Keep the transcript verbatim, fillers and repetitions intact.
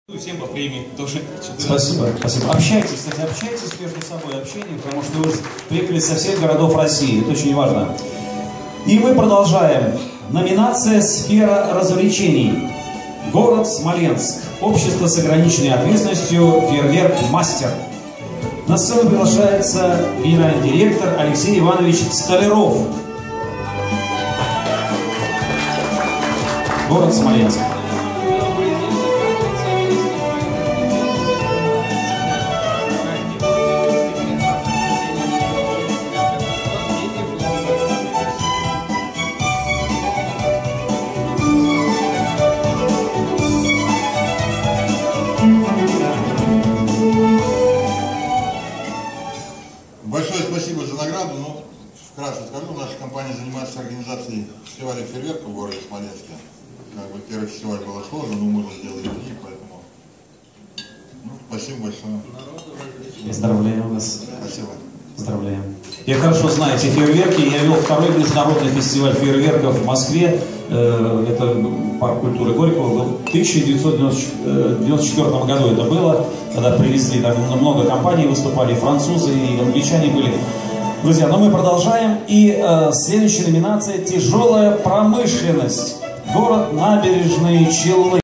Всем по премии тоже. Спасибо, спасибо. Общайтесь, кстати, общайтесь между собой, общение, потому что вы приехали со всех городов России, это очень важно. И мы продолжаем. Номинация «Сфера развлечений». Город Смоленск. Общество с ограниченной ответственностью «Фейерверк Мастер». На сцену приглашается генеральный директор Алексей Иванович Столяров. Город Смоленск. Большое спасибо за награду. Ну, вкратце скажу, наша компания занимается организацией фестиваля фейерверка в городе Смоленске. Как бы первый фестиваль было сложно, но мы уже сделали три, поэтому ну, спасибо большое. Поздравляем вас. Спасибо. Поздравляем. Я хорошо знаете фейерверки. Я вел второй международный фестиваль фейерверков в Москве. Это парк культуры Горького. В тысяча девятьсот девяносто четвёртом году это было, когда привезли, там много компаний выступали, и французы, и англичане были. Друзья, но мы продолжаем. И э, следующая номинация — тяжелая промышленность. Город Набережные Челны.